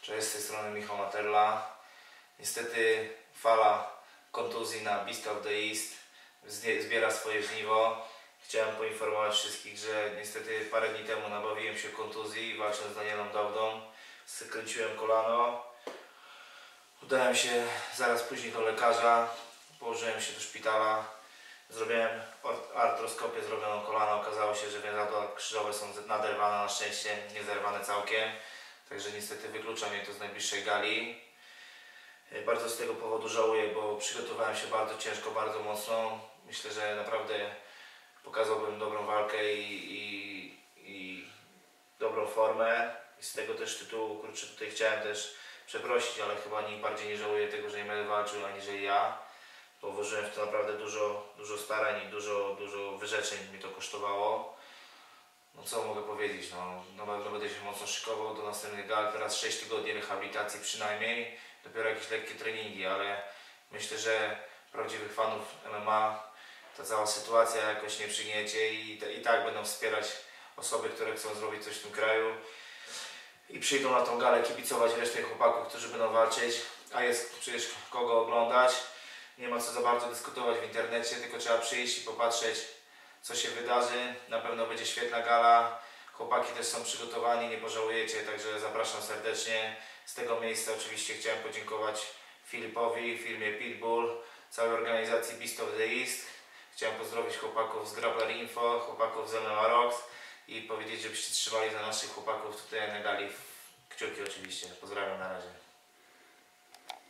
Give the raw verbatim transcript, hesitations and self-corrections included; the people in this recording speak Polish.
Cześć, z tej strony Michał Materla. Niestety fala kontuzji na Beast of the East zbiera swoje żniwo. Chciałem poinformować wszystkich, że niestety parę dni temu nabawiłem się kontuzji walcząc z Danielą Daudą. Skręciłem kolano. Udałem się zaraz później do lekarza. Położyłem się do szpitala. Zrobiłem artroskopię zrobioną kolana. Okazało się, że więzadła krzyżowe są naderwane, na szczęście nie zerwane całkiem. Także niestety wyklucza mnie to z najbliższej gali. Bardzo z tego powodu żałuję, bo przygotowałem się bardzo ciężko, bardzo mocno. Myślę, że naprawdę pokazałbym dobrą walkę i, i, i dobrą formę. I z tego też tytułu, kurczę, tutaj chciałem też przeprosić, ale chyba nikt bardziej nie żałuje tego, że nie będę walczył, aniżeli ja. Bo włożyłem w to naprawdę dużo, dużo starań i dużo, dużo wyrzeczeń mi to kosztowało. No co mogę powiedzieć, no, na pewno będę się mocno szykował do następnych gal, teraz sześć tygodni rehabilitacji przynajmniej, dopiero jakieś lekkie treningi, ale myślę, że prawdziwych fanów M M A ta cała sytuacja jakoś nie przygniecie i, i tak będą wspierać osoby, które chcą zrobić coś w tym kraju i przyjdą na tą galę kibicować resztę chłopaków, którzy będą walczyć, a jest przecież kogo oglądać, nie ma co za bardzo dyskutować w internecie, tylko trzeba przyjść i popatrzeć, co się wydarzy. Na pewno będzie świetna gala. Chłopaki też są przygotowani, nie pożałujecie, także zapraszam serdecznie. Z tego miejsca oczywiście chciałem podziękować Filipowi, firmie Pitbull, całej organizacji Beast of the East. Chciałem pozdrowić chłopaków z Grappler Info, chłopaków z M M A Rocks i powiedzieć, żebyście trzymali za naszych chłopaków tutaj na gali kciuki oczywiście. Pozdrawiam, na razie.